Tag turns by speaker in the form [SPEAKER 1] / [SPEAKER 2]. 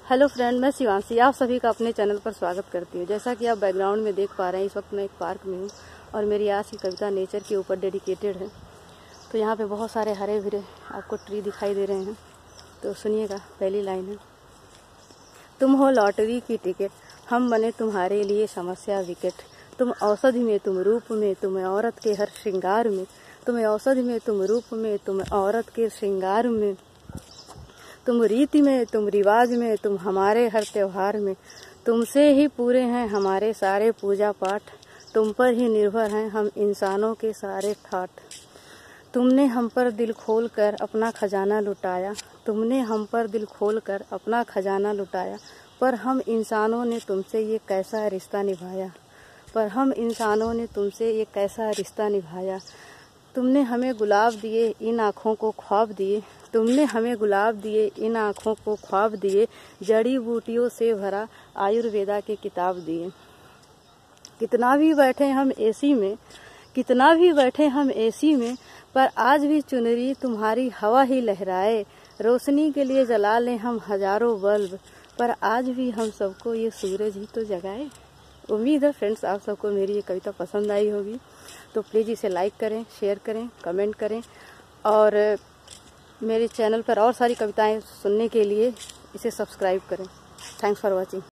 [SPEAKER 1] Hello friend, मैं शिवांशी आप सभी का अपने चैनल पर स्वागत करती हूँ। जैसा कि आप बैकग्राउंड में देख पा रहे हैं, इस वक्त मैं एक पार्क में हूँ और मेरी आज की कविता नेचर के ऊपर डेडिकेटेड है। तो यहाँ पे बहुत सारे हरे भरे आपको ट्री दिखाई दे रहे हैं। तो सुनिएगा, पहली लाइन है, तुम हो लॉटरी की टिकट, हम बने तुम्हारे लिए समस्या विकेट। तुम औषधि में, तुम रूप में, तुम औरत के हर श्रृंगार में। तुम औषधि में, तुम रूप में, तुम औरत के श्रृंगार में। तुम रीति में, तुम रिवाज में, तुम हमारे हर त्योहार में। तुमसे ही पूरे हैं हमारे सारे पूजा पाठ, तुम पर ही निर्भर हैं हम इंसानों के सारे ठाठ। तुमने हम पर दिल खोल कर अपना खजाना लुटाया, तुमने हम पर दिल खोल कर अपना खजाना लुटाया। पर हम इंसानों ने तुमसे ये कैसा रिश्ता निभाया, पर हम इंसानों ने तुमसे ये कैसा रिश्ता निभाया। तुमने हमें गुलाब दिए, इन आँखों को ख्वाब दिए। तुमने हमें गुलाब दिए, इन आँखों को ख्वाब दिए। जड़ी बूटियों से भरा आयुर्वेदा के किताब दिए। कितना भी बैठे हम एसी में, कितना भी बैठे हम एसी में, पर आज भी चुनरी तुम्हारी हवा ही लहराए। रोशनी के लिए जला लें हम हजारों बल्ब, पर आज भी हम सबको ये सूरज ही तो जगाए। उम्मीद है फ्रेंड्स आप सबको मेरी ये कविता पसंद आई होगी। तो प्लीज़ इसे लाइक करें, शेयर करें, कमेंट करें और मेरे चैनल पर और सारी कविताएं सुनने के लिए इसे सब्सक्राइब करें। Thanks for watching.